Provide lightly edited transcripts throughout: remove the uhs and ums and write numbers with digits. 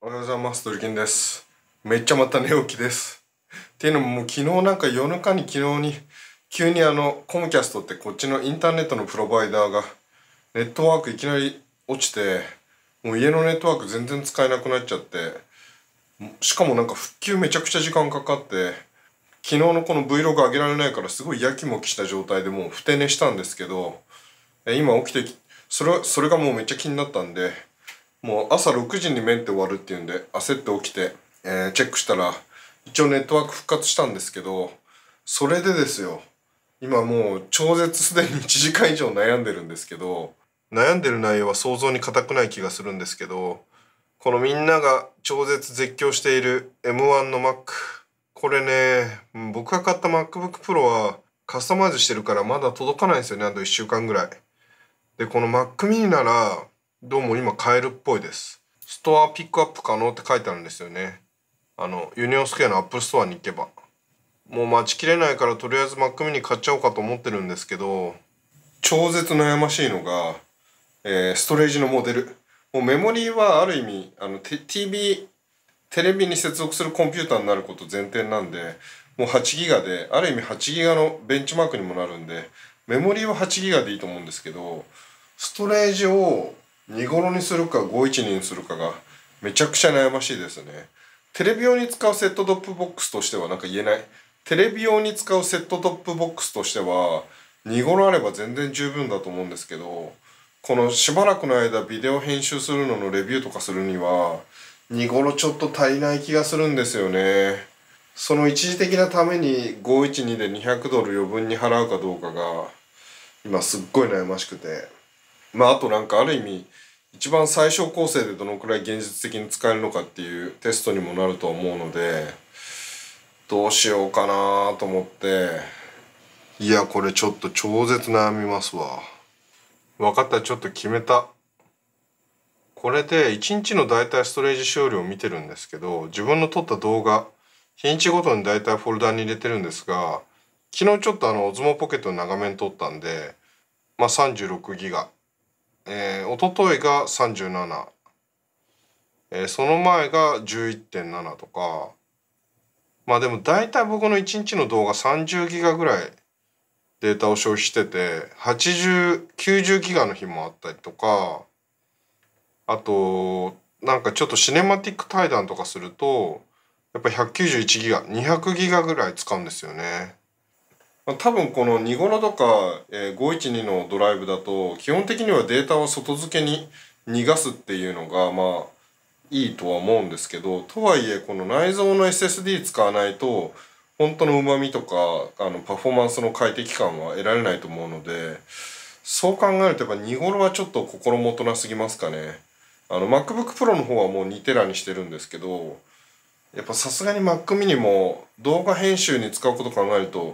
おはようございます。ドリキンです。めっちゃまた寝起きです。っていうのももう昨日なんか夜中に急にコムキャストってこっちのインターネットのプロバイダーがネットワークいきなり落ちて、もう家のネットワーク全然使えなくなっちゃって、しかもなんか復旧めちゃくちゃ時間かかって、昨日のこの Vlog 上げられないからすごいやきもきした状態でもうふて寝したんですけど、今起きてそれがもうめっちゃ気になったんで、もう朝6時にメンテ終わるっていうんで焦って起きて、チェックしたら一応ネットワーク復活したんですけど、それでですよ、今もう超絶すでに1時間以上悩んでるんですけど、悩んでる内容は想像に難くない気がするんですけど、このみんなが超絶絶叫している M1 の Mac、 これね、僕が買った MacBook Pro はカスタマイズしてるからまだ届かないんですよね。あと1週間ぐらいで、この Mac mini ならどうも今買えるっぽいです。ストアピックアップ可能って書いてあるんですよね。ユニオンスクエアのアップルストアに行けば。もう待ちきれないからとりあえず Mac mini 買っちゃおうかと思ってるんですけど、超絶悩ましいのが、ストレージのモデル。もうメモリーはある意味テレビに接続するコンピューターになること前提なんで、もう8ギガで、ある意味8ギガのベンチマークにもなるんで、メモリーは8ギガでいいと思うんですけど、ストレージを2頃にするか512にするかがめちゃくちゃ悩ましいですね。テレビ用に使うセットトップボックスとしてはなんか言えない。テレビ用に使うセットトップボックスとしては2頃あれば全然十分だと思うんですけど、このしばらくの間ビデオ編集するののレビューとかするには2頃ちょっと足りない気がするんですよね。その一時的なために512で200ドル余分に払うかどうかが今すっごい悩ましくて、あとなんかある意味一番最小構成でどのくらい現実的に使えるのかっていうテストにもなると思うので、どうしようかなと思って、いやこれちょっと超絶悩みますわ。分かった、ちょっと決めた。これで1日のだいたいストレージ使用量を見てるんですけど、自分の撮った動画日にちごとにだいたいフォルダに入れてるんですが、昨日ちょっとOsmo Pocket 長めに撮ったんで、36ギガ、一昨日が37、その前が 11.7 とか、でも大体僕の1日の動画30ギガぐらいデータを消費してて、80、90ギガの日もあったりとか、あとなんかちょっとシネマティック対談とかするとやっぱり191ギガ、200ギガぐらい使うんですよね。多分この2頃とか、512のドライブだと基本的にはデータを外付けに逃がすっていうのがいいとは思うんですけど、とはいえこの内蔵の SSD 使わないと本当のうまみとかパフォーマンスの快適感は得られないと思うので、そう考えるとやっぱ2頃はちょっと心もとなすぎますかね。MacBook Pro の方はもう2テラにしてるんですけど、やっぱさすがに Mac mini も動画編集に使うこと考えると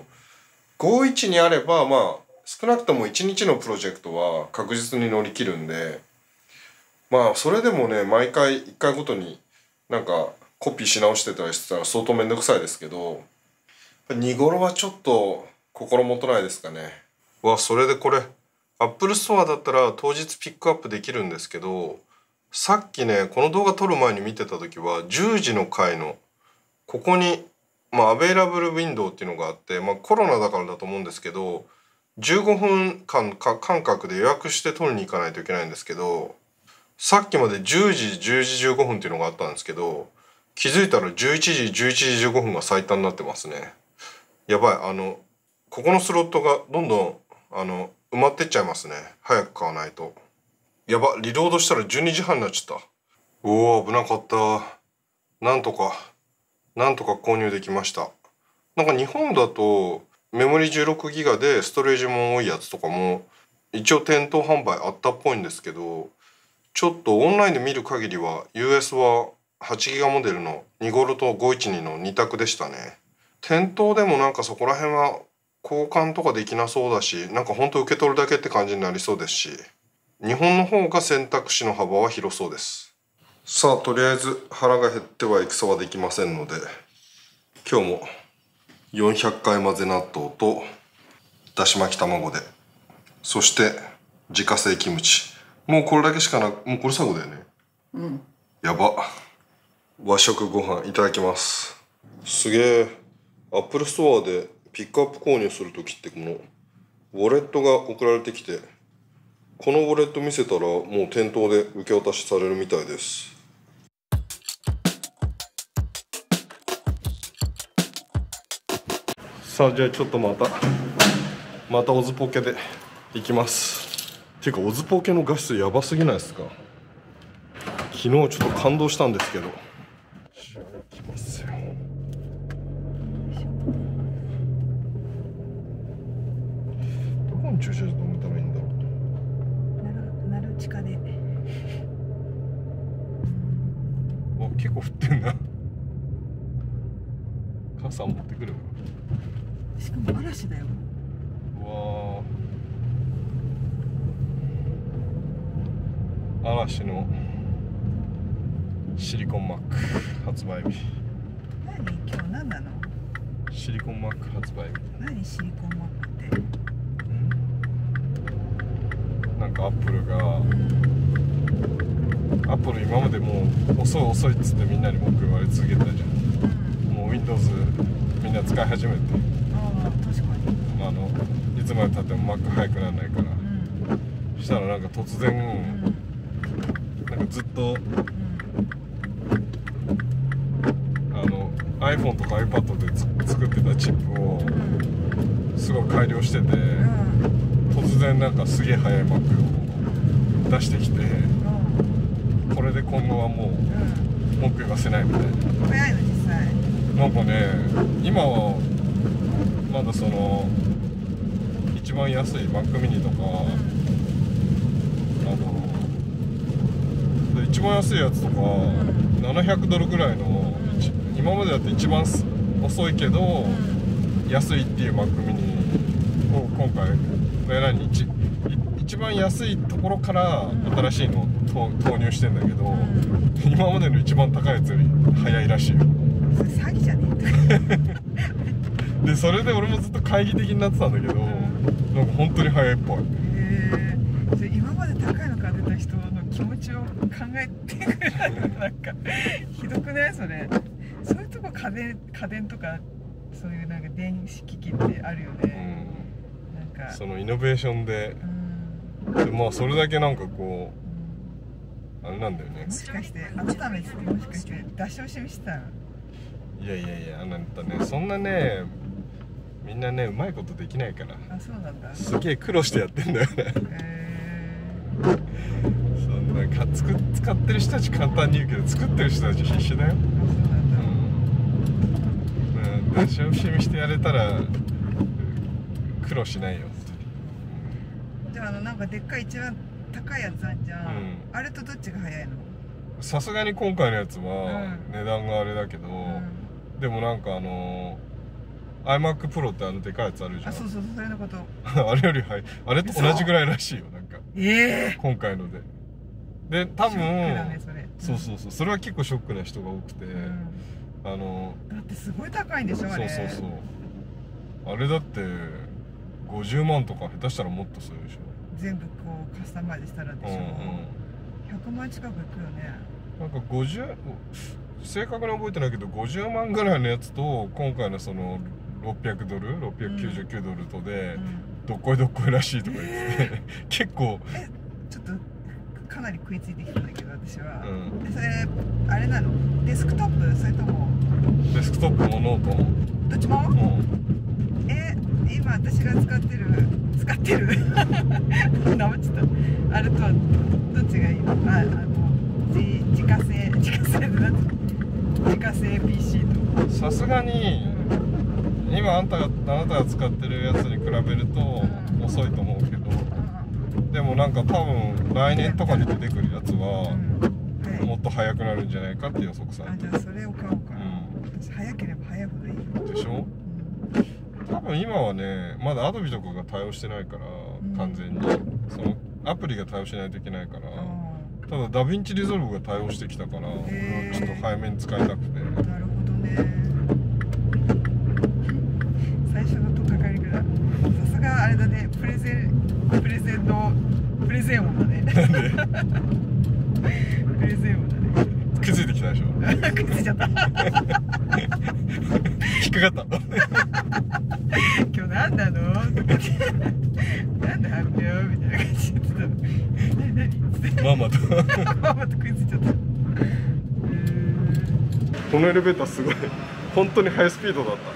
51にあれば少なくとも1日のプロジェクトは確実に乗り切るんで、それでもね毎回1回ごとになんかコピーし直してたりしてたら相当めんどくさいですけど、2頃はちょっと心もとないですかね。それでこれ Apple Store だったら当日ピックアップできるんですけど、さっきねこの動画撮る前に見てた時は10時の回のここにアベイラブルウィンドウっていうのがあって、コロナだからだと思うんですけど、15分間間隔で予約して取りに行かないといけないんですけど、さっきまで10時10時15分っていうのがあったんですけど、気づいたら11時11時15分が最短になってますね。やばい、ここのスロットがどんどん埋まってっちゃいますね。早く買わないと。やば、リロードしたら12時半になっちゃった。おお、危なかった。なんとか購入できました。なんか日本だとメモリ16ギガでストレージも多いやつとかも一応店頭販売あったっぽいんですけど、ちょっとオンラインで見る限りは US は8ギガモデルの2頃と512の2択でしたね。店頭でもなんかそこら辺は交換とかできなそうだし、なんかほんと受け取るだけって感じになりそうですし、日本の方が選択肢の幅は広そうです。さあとりあえず腹が減っては戦はできませんので、今日も400回混ぜ納豆とだし巻き卵で、そして自家製キムチ、もうこれだけしかなく、もうこれ最後だよね。やば。 和食ご飯いただきます。すげえ。アップルストアでピックアップ購入するときってこのウォレットが送られてきて、このウォレット見せたらもう店頭で受け渡しされるみたいです。さあ、じゃあちょっとまたオズポケで行きます。ていうかオズポケの画質やばすぎないですか。昨日ちょっと感動したんですけど。じゃあ行きますよ。どこに駐車場止めたらいいんだろう。 なる地下で。 お、結構降ってんな。傘持ってくる。 しかも嵐だよ。 うわー、嵐のシリコンマック発売日。 何今日何なの？ シリコンマック発売日。 何シリコンマックって？ なんかアップル今までもう遅いっつってみんなに文句言われ続けたじゃん。もう Windows みんな使い始めて。 ああ、確かに。 いつまでたっても Mac 早くならないから、そしたらなんか突然、なんかずっと、iPhone とか iPad で作ってたチップをすごい改良してて、突然なんかすげえ速い Mac を出してきて、これで今後はもう文句言わせないみたいな。 早いの実際。 なんかね、今はまだその一番安い Mac mini とか、一番安いやつとか700ドルぐらいの、今までだって一番遅いけど安いっていう Mac mini を今回一番安いところから新しいのを投入してんだけど、今までの一番高いやつより早いらしいよ。 それ詐欺じゃねえで、それで俺もずっと懐疑的になってたんだけど、なんか本当に早いっぽい。 今まで高いのから出た人の気持ちを考えてくれないの？なんかひどくないそれ。そういうとこ家電とかそういうなんか電子機器ってあるよね。なんかそのイノベーションで、まあそれだけなんかこう、あれなんだよね。 もしかして改めてもしかして出し惜しみしてたの？ いやあなたね、そんなね、みんなねうまいことできないから。 あ、そうなんだ。 すげえ苦労してやってんだよね。そんな使ってる人たち簡単に言うけど、作ってる人たち必死だよ。出し惜しみしてやれたら苦労しないよ。 じゃあなんかでっかい一番高いやつあんじゃん、あれとどっちが早いの？ さすがに今回のやつは値段があれだけど、でもなんかiMac Pro ってでかいやつあるじゃん。 あ、そうそれのこと。 あれより早い。あれと同じぐらいらしいよ、なんか。今回ので。で、多分、そうそれは結構ショックな人が多くて、 だってすごい高いんでしょ、あれ。そう。 あれだって50万とか下手したらもっとするでしょ。 全部こうカスタマイズしたらでしょ。100万近くいくよね。 なんか正確に覚えてないけど50万ぐらいのやつと今回のその600ドル699ドルとでどっこいらしいとか言って結構ちょっとかなり食いついてきたんだけど私は、それあれなの？デスクトップ？それともデスクトップもノートもどっちも？今私が使ってるなまっちゃった。あれとはどっちがいいの？自家製 PC と。 さすがに今あなたが使ってるやつに比べると遅いと思うけど、でもなんか多分来年とかに出てくるやつはもっと早くなるんじゃないかって予測されてる。 じゃあそれを買おうかな。私早ければ早いほどいいでしょ。多分今はねまだ Adobe とかが対応してないから、完全にそのアプリが対応しないといけないから、ただダヴィンチリゾルブが対応してきたから、俺はちょっと早めに使いたくて。 なるほどね。最初の取っかかりぐらいさすがあれだね。プレゼン音だね。プレゼン音だね。 気づいてきたでしょ。 食いついちゃった。 引っかかった。 今日何なのとかってなんで発表みたいな感じで言ってたの。何ママとママと食いついちゃった。 このエレベーターすごい本当にハイスピードだった。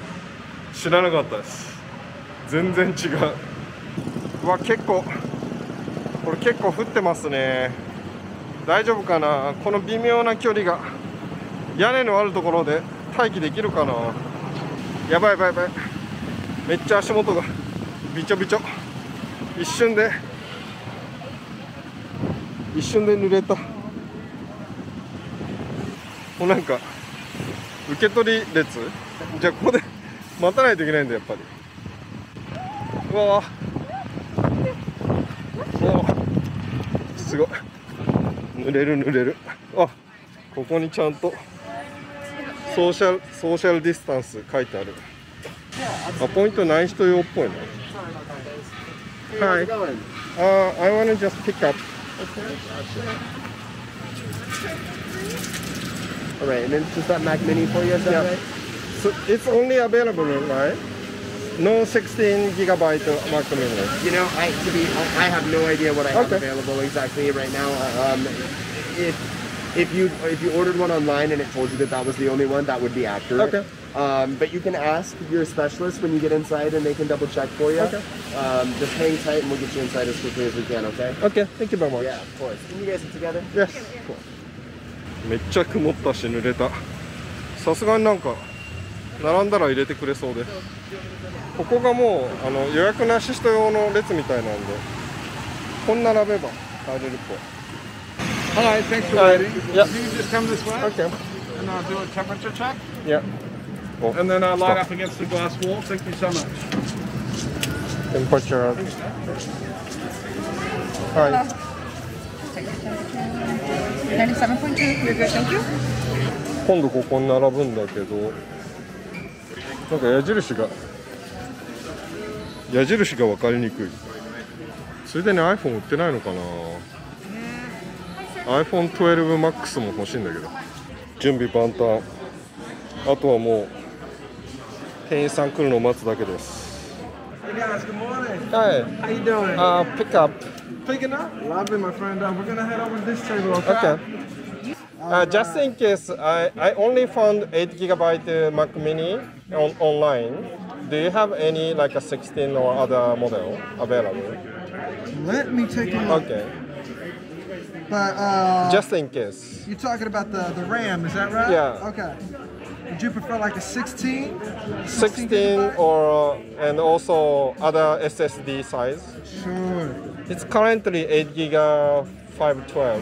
知らなかったです。全然違う。うわ、結構これ結構降ってますね。大丈夫かな。この微妙な距離が屋根のあるところで待機できるかな。やばいやばいやばい。めっちゃ足元がびちょびちょ。一瞬で濡れた。もうなんか受け取り列、じゃあここで待たないといけないんだやっぱり。うわー、すごい濡れる。あ、ここにちゃんとソーシャルディスタンス書いてある。アポイントない人用っぽいな。はい。I wanna just pick up. Alright, and then just that Mac Mini for you, is that right? So it's only available, right? No 16 gigabyte Mac Mini. You know, I have no idea what I have available exactly right now. If you ordered one online and it told you that was the only one, that would be accurate. Okay. But you can ask your specialist when you get inside and they can double check for you. Okay. Just hang tight and we'll get you inside as quickly as we can, okay? Okay, thank you very much. Yeah, of course. And you guys are together? Yes. めっちゃ曇ったし濡れた。さすがになんか並んだら入れてくれそうで。ここがもう予約なし人用の列みたいなんで、こんな並べば入れるっぽい。 Alright, thanks for waiting. Yeah. You can just come this way, Okay. and I'll do a temperature check, Yeah. and then I'll line up against the glass wall. Thank you so much. Temperature. はい。 97.2. You're good, thank you. 今度ここに並ぶんだけど、なんか矢印が分かりにくい。ついでに iPhone 売ってないのかな。iPhone 12 Max も欲しいんだけど。準備万端。あとはもう店員さん来るのを待つだけです。 Hey guys, good morning. Hi. How you doing? Pick up. Picking up? Lovely, my friend. We're gonna head over to this table, okay? Okay. Just in case, I only found 8 gigabyte Mac Mini online. Do you have any like a 16 or other model available? Let me take a look. Okay. But Just in case. you're talking about the RAM, is that right? Yeah. Okay. Would you prefer like a 16? 16 or and also other SSD size. Sure. It's currently 8 giga 512.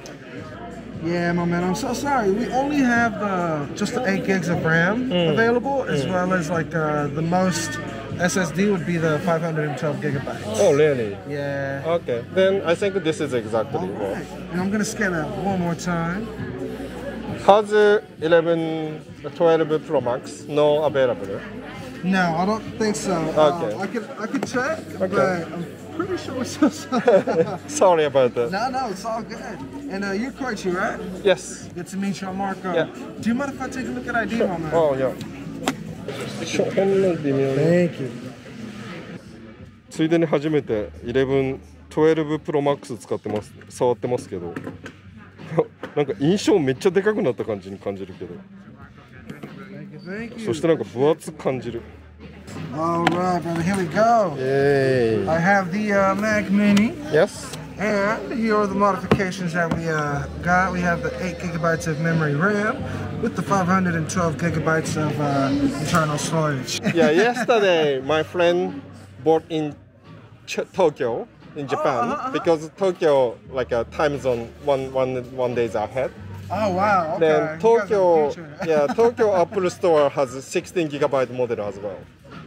Yeah, my man. I'm so sorry. We only have just the 8 gigs of RAM available, as well as like the most SSD would be the 512 gigabytes. Oh, really? Yeah. Okay. Then I think this is exactly All what. right. And I'm gonna scan it one more time. Has 11, 12 Pro Max no available? No, I don't think so. Okay. I could check, Okay. but I'm pretty sure we're so sorry. Sorry about that. No, it's all good. And you're Koichi, right? Yes. Good to meet you. I'm Marco. Yeah. Do you mind if I take a look at ID, my man? Oh, yeah. ほんの微妙に。 Thank you. ついでに初めて11、12 Pro Max 触ってますけど、なんか印象めっちゃでかくなった感じに感じるけど、 Thank you. そしてなんか分厚く感じる。 All right, brother. Here we go. Yay. I have the Mac Mini, Yes. and here are the modifications that we got. We have the 8 gigabytes of memory RAM with the 512 gigabytes of internal storage. Yeah, yesterday my friend bought in Tokyo in Japan because Tokyo like a time zone one days ahead. Oh wow. Okay. Then You guys are Tokyo, the future. yeah, Tokyo Apple Store has a 16 gigabyte model as well.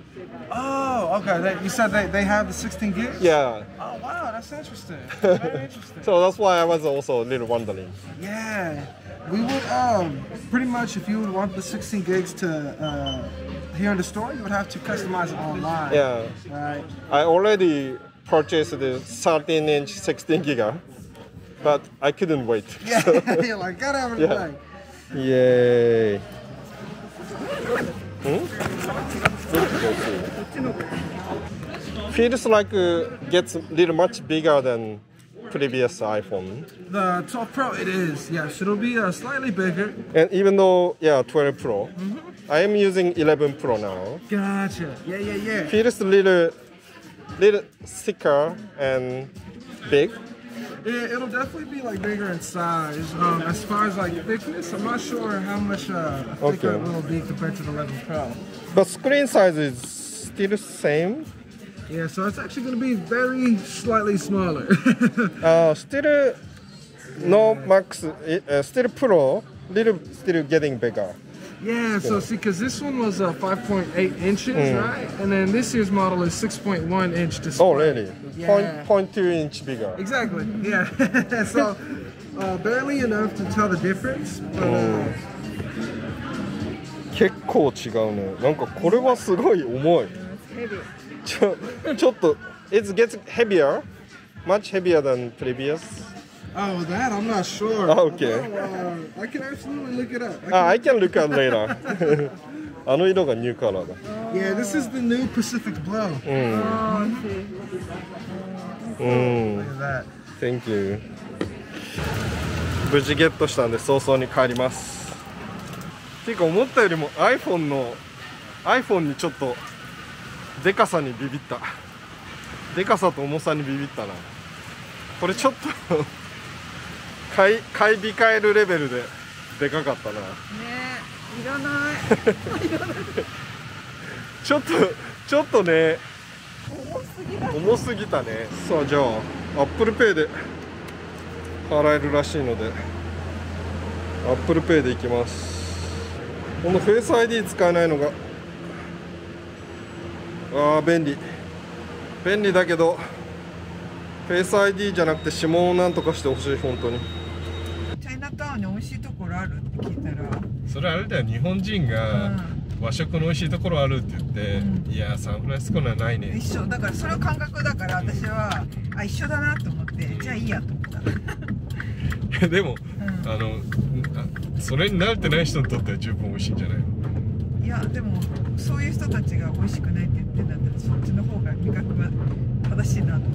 Oh, okay. You said they have the 16 gigs? Yeah, Oh wow, that's interesting. Very interesting. so that's why I was also a little wondering. Yeah, we would pretty much if you would want the 16 gigs to here in the store, you would have to customize it online. Yeah, Right. I already purchased the 13-inch 16 giga, but I couldn't wait. Yeah, you're like gotta have it Yeah. today. イエーイ。Feels like gets little much bigger than previous iPhone. The 12 Pro, it is. Yes, it'll be slightly bigger. And even though, yeah, 12 Pro, I am using 11 Pro now. Gotcha. Yeah. Feels little thicker and big. Yeah, it'll definitely be like bigger in size. As far as like thickness, I'm not sure how much thicker it will be compared to the 11 Pro. But screen size is still same. Yeah, so it's actually going to be very slightly smaller. Still no Max, still Pro, still getting bigger. Yeah, so see, because this one was 5.8 inches, right? And then this year's model is 6.1 inch display. Oh, really? Yeah. 0.2 inch bigger. Exactly, yeah. So, barely enough to tell the difference, but 結構違うね。なんかこれはすごい重い。ちょっと it gets heavier, much heavier than previous. oh, that I'm not sure. Okay. I can absolutely look it up. I can look at later. あの色がニューカラーだ。 Yeah, this is the new Pacific Blue. Look at that. Thank you. 無事ゲットしたんで早々に帰ります。ていうか思ったよりも iPhone にちょっとでかさにビビった。でかさと重さにビビったな。これちょっと買い控えるレベルででかかったな。 ねえ、いらない。 ちょっとね、重すぎたね。さあじゃあ Apple Pay で払えるらしいので Apple Pay でいきます。この Face ID 使えないのが便利だけど Face ID じゃなくて指紋をなんとかしてほしい。本当にチャイナタウンに美味しいところあるって聞いたら、 それあれだよ。日本人が和食の美味しいところあるって言って、いやサンフランシスコにはないね。 一緒だから、その感覚だから私は一緒だなと思って、じゃあいいやと思った。 でも、それに慣れてない人にとっては十分美味しいんじゃないの？ いやでもそういう人たちが美味しくないって言ってんだったら、そっちの方が味覚は正しいなと思って。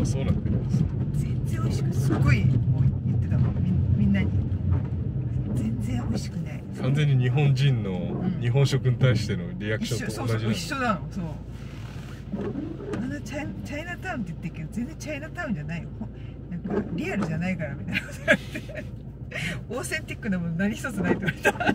あ、そうなんだよ。 全然美味しく、すごいもう言ってたもん、みんなに全然美味しくない。 完全に日本人の日本食に対してのリアクションと同じだ。 一緒なの。そうチャイナタウンって言ってるけど、全然チャイナタウンじゃないよ。なんかリアルじゃないからみたいなこと言われてオーセンティックなもの何一つないって言われた。つって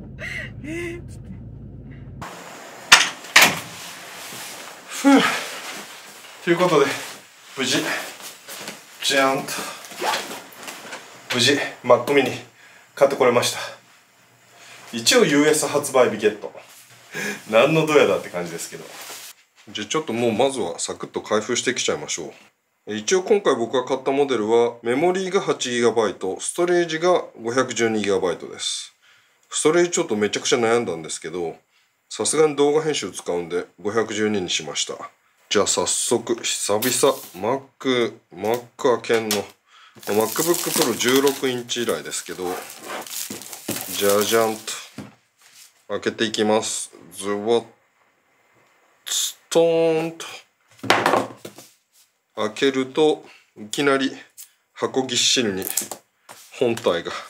ということで無事じゃんと無事 Mac mini 買ってこれました。一応 US 発売日ゲット。何のドヤだって感じですけど。じゃあちょっともうまずはサクッと開封してきちゃいましょう。一応今回僕が買ったモデルはメモリーが 8GB、ストレージが 512GB です。ストレージちょっとめちゃくちゃ悩んだんですけど、さすがに動画編集使うんで512にしました。じゃあ早速久々 Mac 開けんの MacBook Pro 16インチ以来ですけど、じゃじゃんと開けていきます。ズワッストーンと開けるといきなり箱ぎっしりに本体が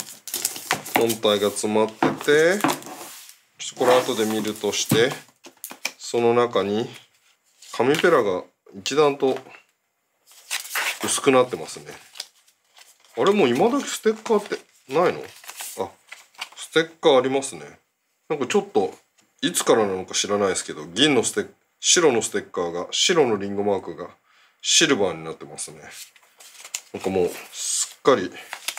詰まってて、ちょっとこれ後で見るとして、その中に紙ペラが一段と薄くなってますね。あれもう今時ステッカーってないの？あ、ステッカーありますね。なんかちょっといつからなのか知らないですけど、白のステッカーが、白のリンゴマークがシルバーになってますね。なんかもうすっかり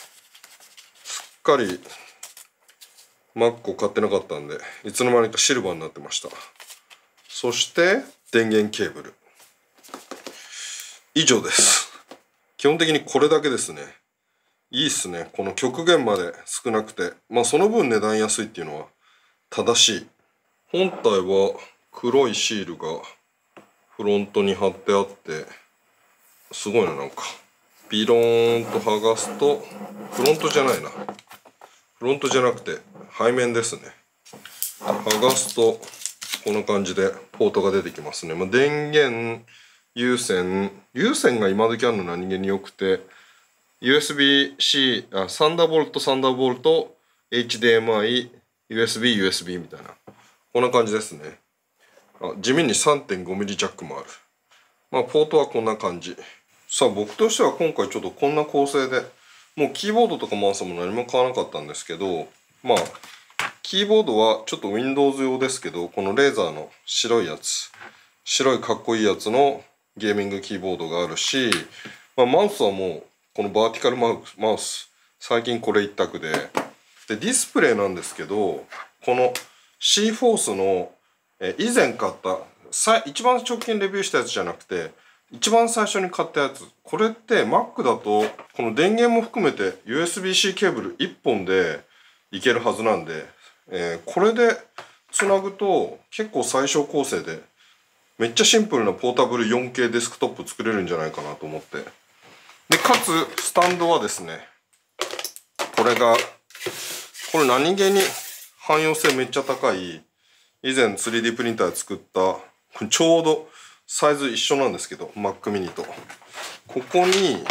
Macを買ってなかったんで、いつの間にかシルバーになってました。そして電源ケーブル以上です。基本的にこれだけですね。いいっすね。この極限まで少なくて、まあその分値段安いっていうのは正しい。本体は黒いシールがフロントに貼ってあって、すごいな。なんかピローンと剥がすと、フロントじゃないな、フロントじゃなくて背面ですね。剥がすとこんな感じでポートが出てきますね。電源、有線が今時あるの何気によくて、 USB-C、サンダーボルト、HDMI、USB みたいな、こんな感じですね。地味に 3.5mm ジャックもある。ポートはこんな感じ。さあ僕としては今回ちょっとこんな構成で、もうキーボードとかマウスも何も買わなかったんですけど、キーボードはちょっと Windows 用ですけど、このレーザーの白いやつ、白いかっこいいやつのゲーミングキーボードがあるし、マウスはもうこのバーティカルマウス、最近これ一択で、ディスプレイなんですけど、この C フォースの以前買った一番直近レビューしたやつじゃなくて、一番最初に買ったやつ、これって Mac だとこの電源も含めて USB-C ケーブル1本でいけるはずなんで、これでつなぐと結構最小構成でめっちゃシンプルなポータブル 4K デスクトップ作れるんじゃないかなと思って、でかつスタンドはですね、これ何気に汎用性めっちゃ高い、以前 3D プリンターで作ったちょうどサイズ一緒なんですけど Mac mini と、ここに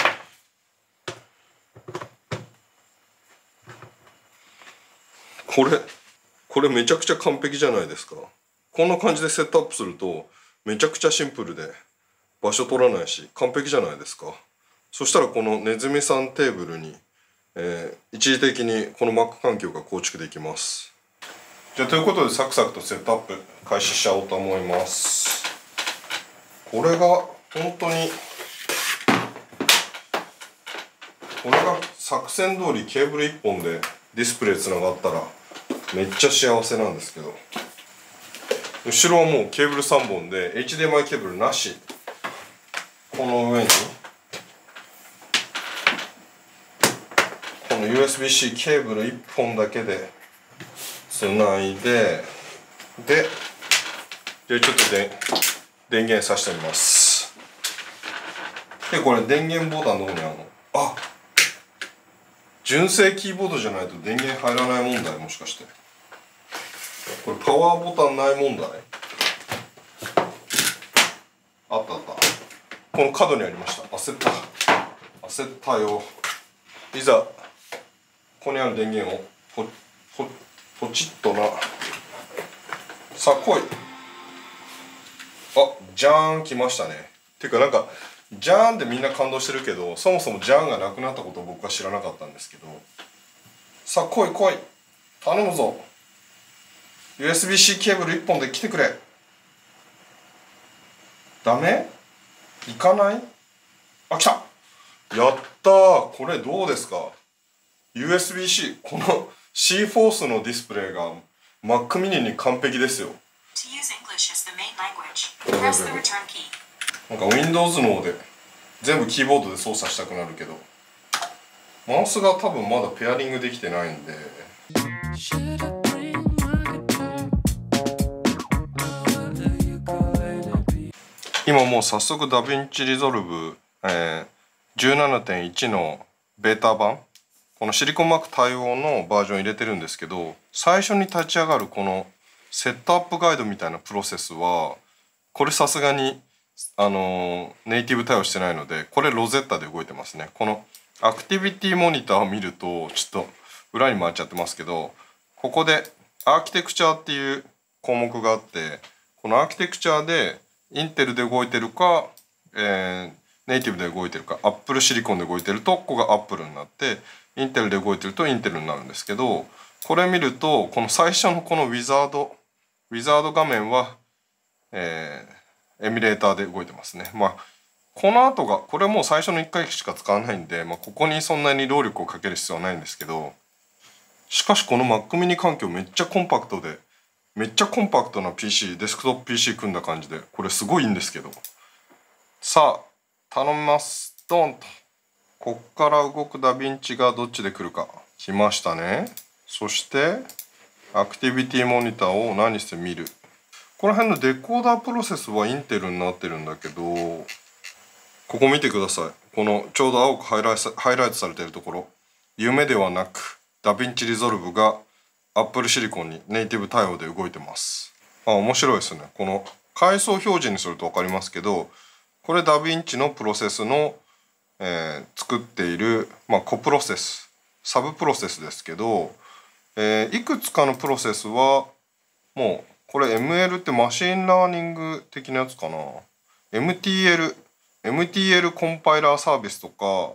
これめちゃくちゃ完璧じゃないですか。こんな感じでセットアップするとめちゃくちゃシンプルで場所取らないし完璧じゃないですか。そしたらこのネズミさんテーブルに、一時的にこの Mac 環境が構築できます。じゃあということでサクサクとセットアップ開始しちゃおうと思います。これが本当に作戦通りケーブル1本でディスプレイつながったらめっちゃ幸せなんですけど、後ろはもうケーブル3本で HDMI ケーブルなし、この上にこの USB-C ケーブル1本だけでつないで、ちょっと電源さしてみます。でこれ電源ボタンどこにあるの？純正キーボードじゃないと電源入らない問題、もしかしてこれパワーボタンない問題？あったこの角にありました。焦ったよ。いざここにある電源をポチッとな。さあ来い。じゃーん来ましたね。ていうかじゃーんでみんな感動してるけど、そもそもジャーンがなくなったことを僕は知らなかったんですけど、さあ来い頼むぞ。 USB-C ケーブル1本で来てくれ。ダメ？いかない？来た。やったー。これどうですか？ USB-C、 この C フォースのディスプレイが Mac mini に完璧ですよ。Windows の方で全部キーボードで操作したくなるけど、マウスが多分まだペアリングできてないんで、今もう早速ダヴィンチリゾルブ、17.1 のベータ版、このシリコンマーク対応のバージョン入れてるんですけど、最初に立ち上がるこのセットアップガイドみたいなプロセスはこれさすがにネイティブ対応してないので、これロゼッタで動いてますね。このアクティビティモニターを見るとちょっと裏に回っちゃってますけど、ここでアーキテクチャっていう項目があって、このアーキテクチャでインテルで動いてるか、ネイティブで動いてるか、アップルシリコンで動いてるとここがアップルになって、インテルで動いてるとインテルになるんですけど、これ見るとこの最初のこのウィザード画面は、エミュレーターで動いてますね。この後がこれもう最初の1回しか使わないんで、ここにそんなに労力をかける必要はないんですけど、しかしこの Mac mini 環境めっちゃコンパクトで、めっちゃコンパクトな PC、デスクトップ PC 組んだ感じで、これすごいいいんですけど、さあ頼みます。ドンとこっから動くダヴィンチがどっちで来るか。来ましたね。そしてアクティビティモニターを何して見る。この辺のデコーダープロセスはインテルになってるんだけど、 ここ見てください。このちょうど青くハイライトされているところ、夢ではなくダヴィンチリゾルブが Apple シリコンにネイティブ対応で動いてます。面白いですね。この階層表示にすると分かりますけど、これダヴィンチのプロセスの、作っている、コプロセス、サブプロセスですけど、いくつかのプロセスはもうこれ ML ってマシンラーニング的なやつかな。MTL コンパイラーサービスとか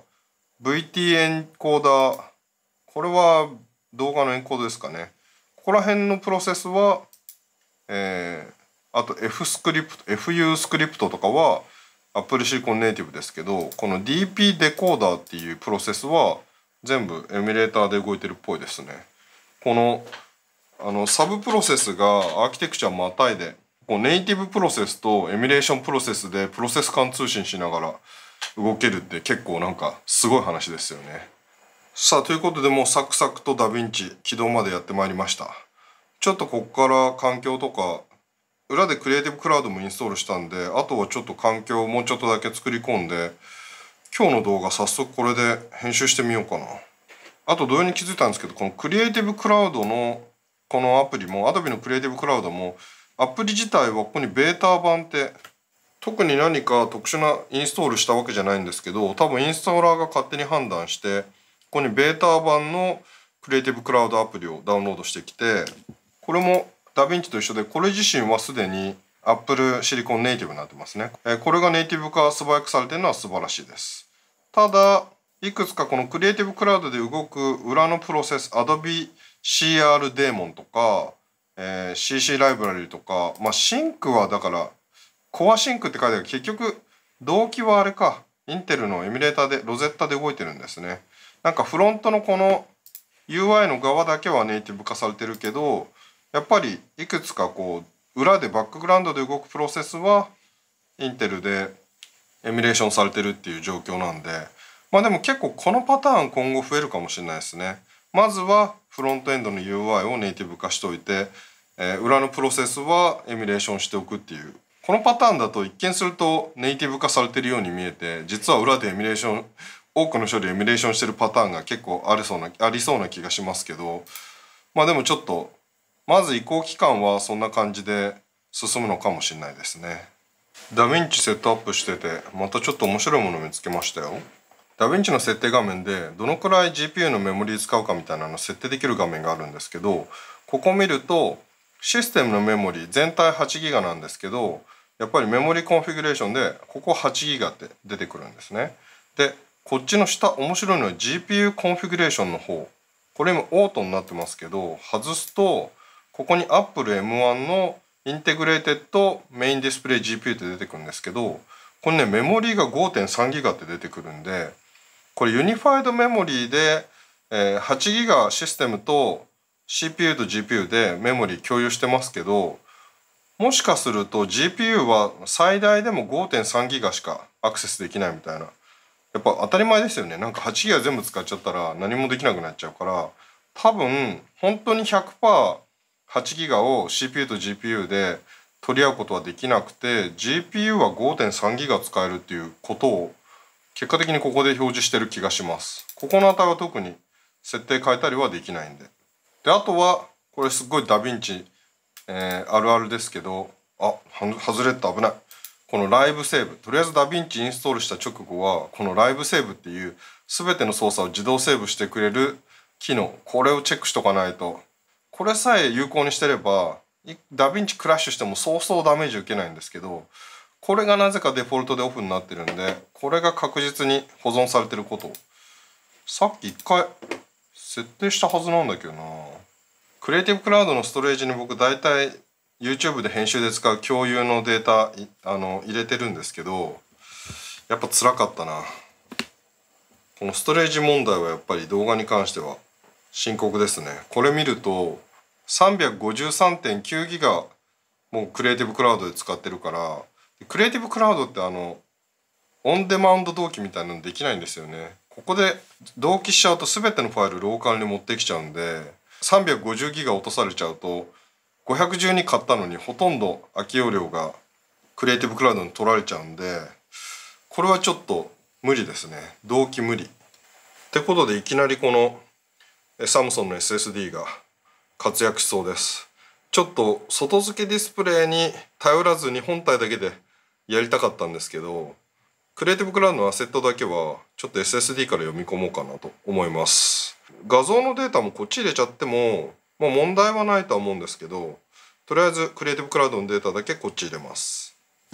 VT エンコーダー、これは動画のエンコードですかね。ここら辺のプロセスは、あと FU スクリプトとかは Apple Silicon ネイティブですけど、この DP デコーダーっていうプロセスは全部エミュレーターで動いてるっぽいですね。このサブプロセスがアーキテクチャまたいで、こうネイティブプロセスとエミュレーションプロセスでプロセス間通信しながら動けるって結構なんかすごい話ですよね。さあ、ということでもうサクサクとダヴィンチ起動までやってまいりました。ちょっとここから環境とか裏でクリエイティブクラウドもインストールしたんで、あとはちょっと環境をもうちょっとだけ作り込んで、今日の動画早速これで編集してみようかな。あと同様に気づいたんですけど、このクリエイティブクラウドのこのアプリも Adobe のクリエイティブクラウドもアプリ自体はここにベータ版って特に何か特殊なインストールしたわけじゃないんですけど、多分インストーラーが勝手に判断してここにベータ版のクリエイティブクラウドアプリをダウンロードしてきて、これもダヴィンチと一緒でこれ自身はすでに Apple Silicon ネイティブになってますね。これがネイティブ化素早くされているのは素晴らしいです。ただいくつかこのクリエイティブクラウドで動く裏のプロセス Adobe CR デーモンとか、CC ライブラリとか、シンクはだからコアシンクって書いてあるけど、結局同期はあれか、インテルのエミュレーターでロゼッタで動いてるんですね。なんかフロントのこの UI の側だけはネイティブ化されてるけど、やっぱりいくつかこう裏でバックグラウンドで動くプロセスはインテルでエミュレーションされてるっていう状況なんで、でも結構このパターン今後増えるかもしれないですね。まずはフロントエンドの UI をネイティブ化しておいて、裏のプロセスはエミュレーションしておくっていう、このパターンだと一見するとネイティブ化されてるように見えて、実は裏でエミュレーション、多くの処理エミュレーションしてるパターンが結構ありそうな気がしますけど、でもちょっとまず移行期間はそんな感じで進むのかもしれないですね。ダヴィンチセットアップしててまたちょっと面白いものを見つけましたよ。ダヴィンチの設定画面でどのくらい GPU のメモリー使うかみたいなのを設定できる画面があるんですけど、ここ見るとシステムのメモリー全体 8GB なんですけど、やっぱりメモリコンフィギュレーションでここ 8GB って出てくるんですね。でこっちの下面白いのは GPU コンフィギュレーションの方、これ今オートになってますけど、外すとここに Apple M1 のインテグレーテッドメインディスプレイ GPU って出てくるんですけど、これねメモリーが 5.3GB って出てくるんで、これユニファイドメモリーで、8GB システムと CPU と GPU でメモリー共有してますけど、もしかすると GPU は最大でも 5.3GB しかアクセスできないみたいな、やっぱ当たり前ですよね。なんか 8GB 全部使っちゃったら何もできなくなっちゃうから、多分本当に 100%8GB を CPU と GPU で取り合うことはできなくて、 GPU は 5.3GB 使えるっていうことを結果的にここで表示してる気がします。ここの値は特に設定変えたりはできないんで。であとはこれすっごいダヴィンチ、あるあるですけど、外れた、危ない。このライブセーブ、とりあえずダヴィンチインストールした直後はこのライブセーブっていう全ての操作を自動セーブしてくれる機能、これをチェックしとかないと、これさえ有効にしてればダヴィンチクラッシュしてもそうそうダメージ受けないんですけど、これがなぜかデフォルトでオフになってるんで、これが確実に保存されてることをさっき一回設定したはずなんだけどな。クリエイティブクラウドのストレージに僕大体 YouTube で編集で使う共有のデータ入れてるんですけど、やっぱ辛かったな。このストレージ問題はやっぱり動画に関しては深刻ですね。これ見ると 353.9 ギガもうクリエイティブクラウドで使ってるから、クリエイティブクラウドってオンデマンド同期みたいなのできないんですよね。ここで同期しちゃうと全てのファイルローカルに持ってきちゃうんで、350ギガ落とされちゃうと512買ったのにほとんど空き容量がクリエイティブクラウドに取られちゃうんで、 これはちょっと無理ですね。同期無理。ってことでいきなりこのサムソンの SSD が活躍しそうです。ちょっと外付けディスプレイに頼らずに本体だけでやりたかったんですけど、クリエイティブクラウドのアセットだけはちょっと SSD から読み込もうかなと思います。画像のデータもこっち入れちゃっても、まあ、問題はないとは思うんですけど、とりあえずクリエイティブクラウドのデータだけこっち入れます。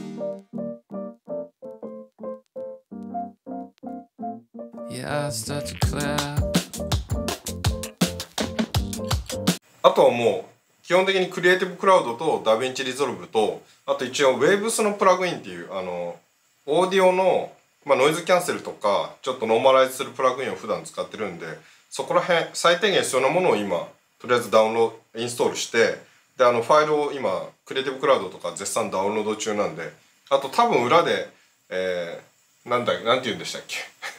あとはもう基本的にクリエイティブクラウドとダヴィンチリゾルブと、あと一応 Waves のプラグインっていうオーディオの、ノイズキャンセルとかちょっとノーマライズするプラグインを普段使ってるんで、そこら辺最低限必要なものを今とりあえずダウンロードインストールして、でファイルを今クリエイティブクラウドとか絶賛ダウンロード中なんで、あと多分裏で、なんて言うんでしたっけ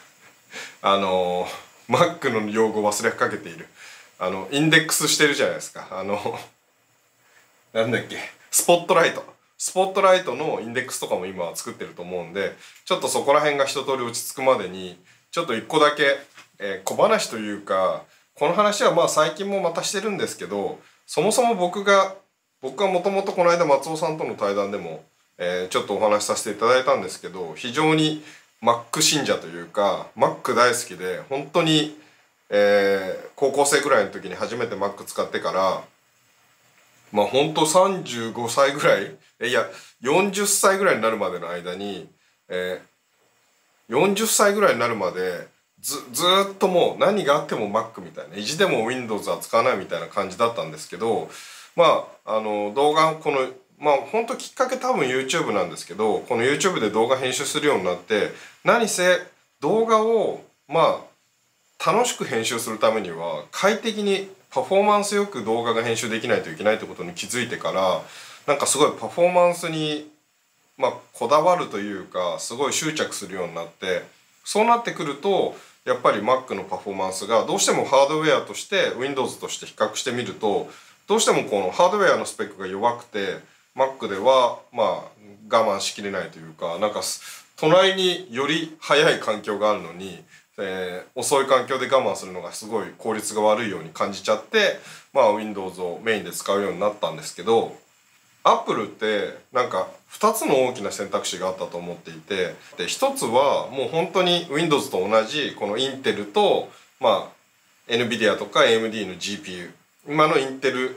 Mac の用語忘れかけているインデックスしてるじゃないですか。なんだっけ、スポットライトのインデックスとかも今作ってると思うんで、ちょっとそこら辺が一通り落ち着くまでにちょっと一個だけ、小話というか、この話はまあ最近もまたしてるんですけど、そもそも僕がもともとこの間松尾さんとの対談でも、ちょっとお話しさせていただいたんですけど、非常に Mac 信者というか Mac 大好きで、本当に、高校生ぐらいの時に初めて Mac 使ってから、まあ本当35歳ぐらい、40歳ぐらいになるまでの間に、40歳ぐらいになるまでずっともう何があっても Mac みたいな、意地でも Windows は使わないみたいな感じだったんですけど、動画本当きっかけ多分 YouTube なんですけど、この YouTube で動画編集するようになって、何せ動画を楽しく編集するためには快適にパフォーマンスよく動画が編集できないといけないってことに気づいてから、なんかすごいパフォーマンスにこだわるというか、すごい執着するようになって、そうなってくるとやっぱり Mac のパフォーマンスがどうしてもハードウェアとして Windows として比較してみると、どうしてもこのハードウェアのスペックが弱くて Mac では我慢しきれないというか、なんか隣により早い環境があるのに、遅い環境で我慢するのがすごい効率が悪いように感じちゃって、Windows をメインで使うようになったんですけど、Apple ってなんか2つの大きな選択肢があったと思っていて、で1つはもう本当に Windows と同じこのインテルと、NVIDIA とか AMD の GPU、 今のインテル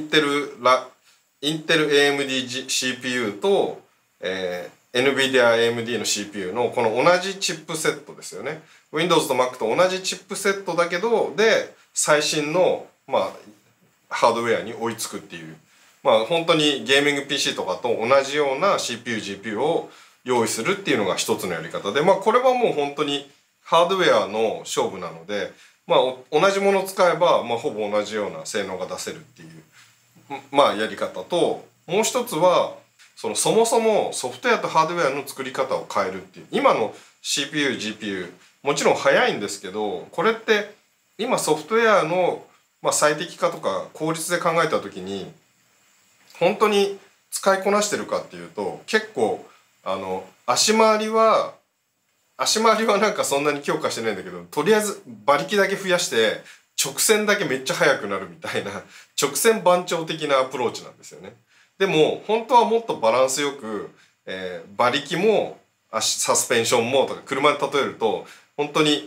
AMD CPU と、NVIDIA AMD の CPU のこの同じチップセットですよね。 Windows と Mac と同じチップセットだけどで最新のハードウェアに追いつくっていう、本当にゲーミング PC とかと同じような CPU、GPU を用意するっていうのが一つのやり方で、これはもう本当にハードウェアの勝負なので、同じものを使えば、ほぼ同じような性能が出せるっていう、やり方と、もう一つはそもそもソフトウェアとハードウェアの作り方を変えるっていう。今の CPU、GPU もちろん早いんですけど、これって今ソフトウェアの最適化とか効率で考えた時に本当に使いこなしてるかっていうと、結構足回りはなんかそんなに強化してないんだけど、とりあえず馬力だけ増やして直線だけめっちゃ速くなるみたいな直線番長的なアプローチなんですよね。でも本当はもっとバランスよく、馬力もサスペンションもとか、車で例えると本当に、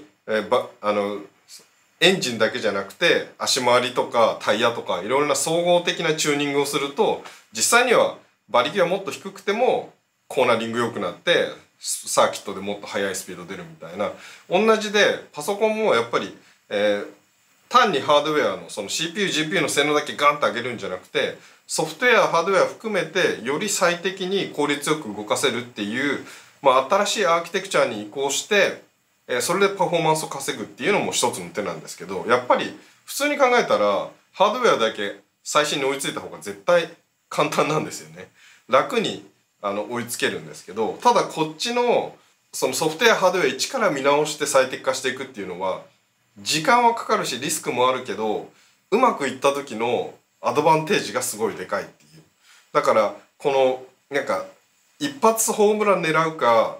エンジンだけじゃなくて足回りとかタイヤとかいろいろな総合的なチューニングをすると、実際には馬力はもっと低くてもコーナリング良くなってサーキットでもっと速いスピード出るみたいな。同じでパソコンもやっぱり、単にハードウェアのその CPU、GPU の性能だけガンと上げるんじゃなくて、ソフトウェア、ハードウェア含めてより最適に効率よく動かせるっていう、新しいアーキテクチャに移行して、それでパフォーマンスを稼ぐっていうのも一つの手なんですけど、やっぱり普通に考えたらハードウェアだけ最新に追いついた方が絶対簡単なんですよね。楽に追いつけるんですけど、ただこっちのそのソフトウェア、ハードウェア一から見直して最適化していくっていうのは時間はかかるしリスクもあるけど、うまくいった時のアドバンテージがすごいでかいっていう。だからこのなんか一発ホームラン狙うか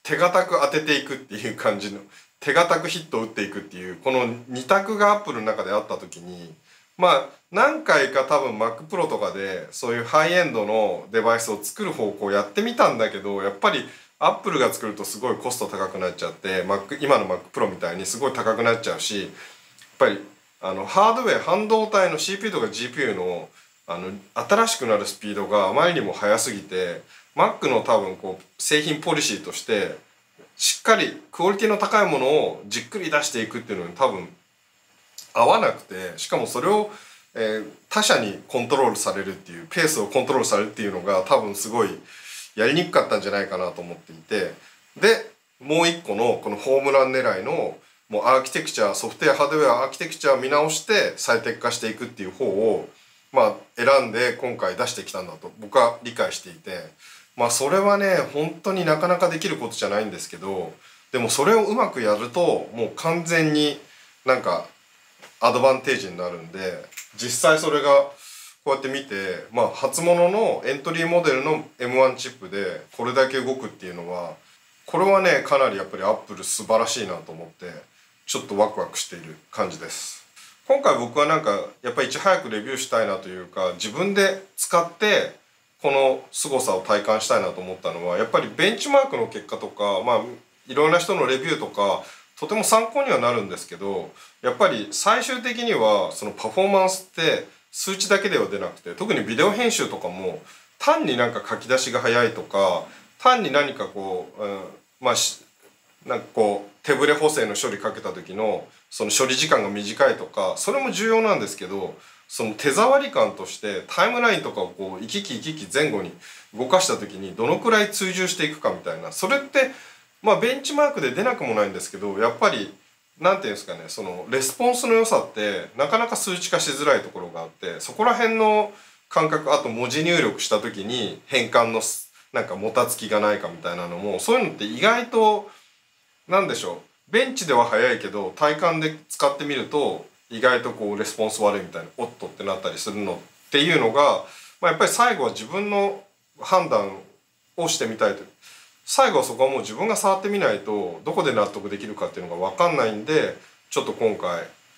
手堅く当てていくっていう感じの、手堅くヒットを打っていくっていうこの2択がアップルの中であった時に、まあ何回か多分 Mac Pro とかでそういうハイエンドのデバイスを作る方向をやってみたんだけど、やっぱりアップルが作るとすごいコスト高くなっちゃって、今の Mac Pro みたいにすごい高くなっちゃうし、やっぱりハードウェア、半導体の CPU とか GPU の新しくなるスピードがあまりにも速すぎて、 Mac の多分こう製品ポリシーとしてしっかりクオリティの高いものをじっくり出していくっていうのに多分合わなくて、しかもそれを、他社にコントロールされるっていう、ペースをコントロールされるっていうのが多分すごいやりにくかったんじゃないかなと思っていて、でもう一個のこのホームラン狙いのもうアーキテクチャ、ソフトウェアハードウェアアーキテクチャを見直して最適化していくっていう方を選んで今回出してきたんだと僕は理解していて、それはね本当になかなかできることじゃないんですけど、でもそれをうまくやるともう完全になんかアドバンテージになるんで、実際それがこうやって見て、初物のエントリーモデルの M1 チップでこれだけ動くっていうのは、これはねかなりやっぱりアップル素晴らしいなと思ってちょっとワクワクしている感じです。今回僕はなんかやっぱりいち早くレビューしたいなというか、自分で使ってこの凄さを体感したいなと思ったのは、やっぱりベンチマークの結果とか、いろんな人のレビューとかとても参考にはなるんですけど、やっぱり最終的にはそのパフォーマンスって数値だけでは出なくて、特にビデオ編集とかも単になんか書き出しが早いとか、単に何かこう、なんかこう手ブレ補正の処理かけた時のその処理時間が短いとか、それも重要なんですけど、その手触り感としてタイムラインとかをこう行き来前後に動かした時にどのくらい追従していくかみたいな、それってベンチマークで出なくもないんですけど、やっぱりなんていうんですかね、そのレスポンスの良さってなかなか数値化しづらいところがあって、そこら辺の感覚、あと文字入力した時に変換のなんかもたつきがないかみたいなのも、そういうのって意外となんでしょう、ベンチでは早いけど体感で使ってみると意外とこうレスポンス悪いみたいな、おっとってなったりするのっていうのが、やっぱり最後は自分の判断をしてみたいという、最後はそこはもう自分が触ってみないとどこで納得できるかっていうのが分かんないんで、ちょっと今回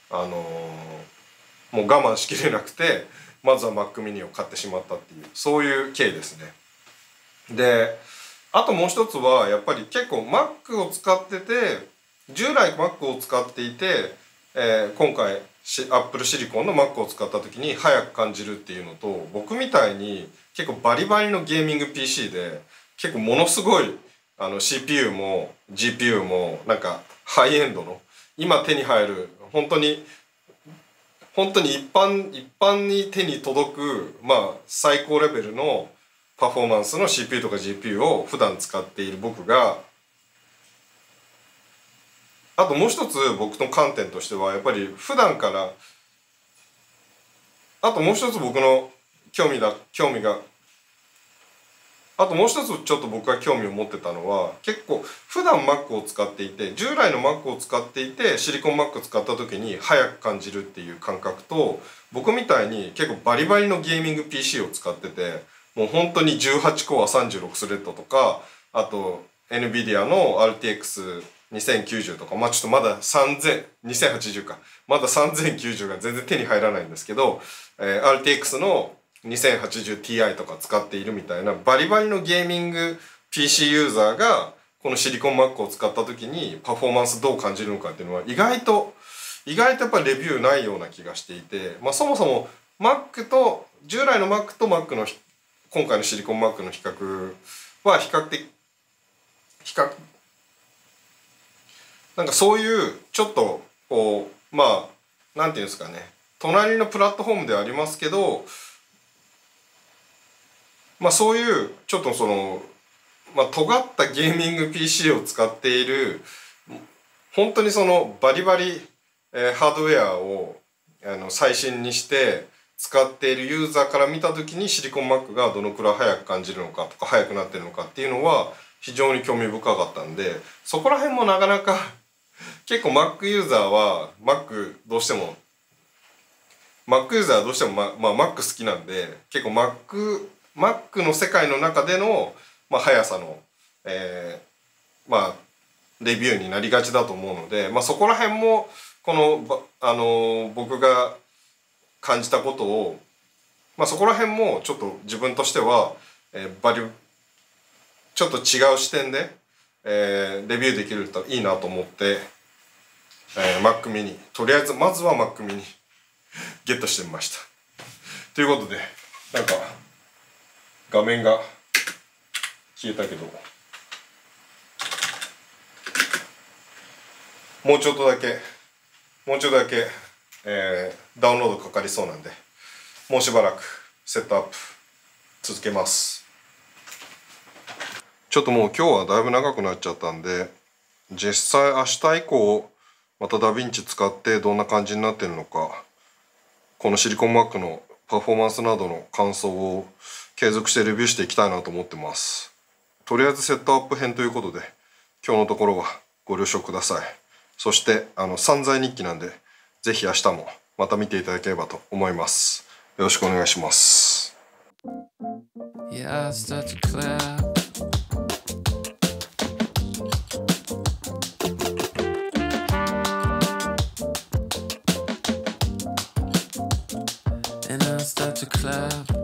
もう我慢しきれなくてまずは Mac mini を買ってしまったっていう、そういう経緯ですね。であともう一つはやっぱり結構 Mac を使ってて、従来 Mac を使っていて、今回Apple シリコンの Mac を使った時に早く感じるっていうのと、僕みたいに結構バリバリのゲーミング PC で結構ものすごいCPU も GPU もなんかハイエンドの今手に入る本当に一般に手に届く最高レベルのパフォーマンスの CPU とか GPU を普段使っている僕が、あともう一つ僕の観点としてはやっぱり普段から、あともう一つ僕のあともう一つちょっと僕が興味を持ってたのは、結構普段 Mac を使っていて、従来の Mac を使っていてシリコン Mac 使った時に早く感じるっていう感覚と、僕みたいに結構バリバリのゲーミング PC を使ってて、もう本当に18コア36スレッドとか、あと NVIDIA の RTX2090 とか、ちょっとまだ2080か、まだ3090が全然手に入らないんですけど、RTX の2080Ti とか使っているみたいなバリバリのゲーミング PC ユーザーがこのシリコン Mac を使った時にパフォーマンスどう感じるのかっていうのは意外とやっぱりレビューないような気がしていて、そもそも Mac と従来の Mac と Mac の今回のシリコン Mac の比較は比較なんかそういうちょっとこうなんていうんですかね、隣のプラットフォームではありますけど、そういうちょっとその尖ったゲーミング PC を使っている本当にそのバリバリハードウェアを最新にして使っているユーザーから見た時にシリコン Mac がどのくらい早く感じるのかとか早くなってるのかっていうのは非常に興味深かったんで、そこら辺もなかなか結構 Mac ユーザーは Mac どうしても Mac ユーザーはどうしてもMac 好きなんで、結構 Mac の世界の中での速さの、 レビューになりがちだと思うので、そこら辺もこの僕が感じたことを、そこら辺もちょっと自分としては、ちょっと違う視点で、レビューできるといいなと思って、Mac mini とりあえずまずは Mac mini ゲットしてみました。ということでなんか画面が消えたけど、もうちょっとだけダウンロードかかりそうなんで、もうしばらくセットアップ続けます。ちょっともう今日はだいぶ長くなっちゃったんで、実際明日以降またダヴィンチ使ってどんな感じになってるのか、このシリコンマックのパフォーマンスなどの感想を継続してレビューしていきたいなと思ってます。とりあえずセットアップ編ということで今日のところはご了承ください。そして散財日記なんでぜひ明日もまた見ていただければと思います。よろしくお願いします。 Yeah, I start to clap. And I start to clap.